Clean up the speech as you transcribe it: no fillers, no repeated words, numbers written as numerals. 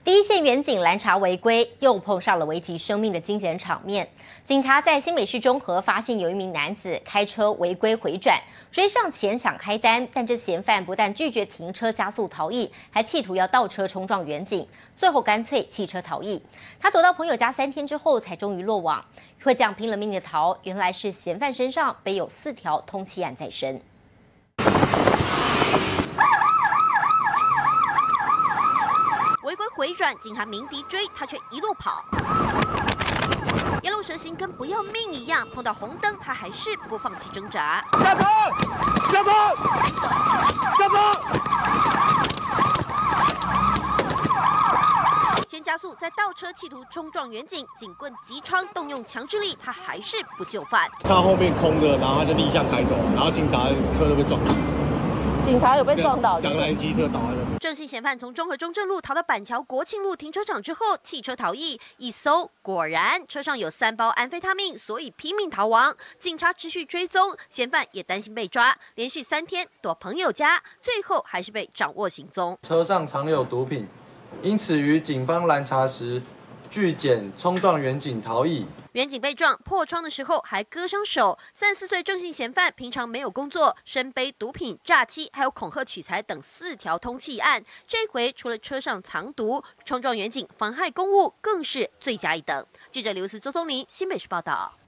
第一线员警拦查违规，又碰上了危及生命的惊险场面。警察在新北市中和发现有一名男子开车违规回转，追上前想开单，但这嫌犯不但拒绝停车加速逃逸，还企图要倒车冲撞员警，最后干脆弃车逃逸。他躲到朋友家3天之后，才终于落网。会这样拼了命的逃，原来是嫌犯身上背有4条通缉案在身。 违规回转，警察鸣笛追，他却一路跑，沿路蛇行跟不要命一样，碰到红灯他还是不放弃挣扎。 下车！下车！下车！ 先加速，再倒车，企图冲撞员警，警棍击穿，动用强制力，他还是不就范。 看后面空的，然后他就逆向开走，然后警察车都被撞到。 警察有被撞倒， 两台机车倒在那边。 正系嫌犯从中和中正路逃到板桥国庆路停车场之后，弃车逃逸，一搜果然车上有3包安非他命，所以拼命逃亡。警察持续追踪，嫌犯也担心被抓，连续3天躲朋友家，最后还是被掌握行踪。 车上藏有毒品，因此于警方拦查时拒检冲撞员警逃逸。 员警被撞破窗的时候还割伤手。34岁郑姓嫌犯平常没有工作，身背毒品、诈欺，还有恐吓取财等4条通缉案。这回除了车上藏毒、冲撞员警、妨害公务，更是罪加一等。记者刘思周宗林新北市报道。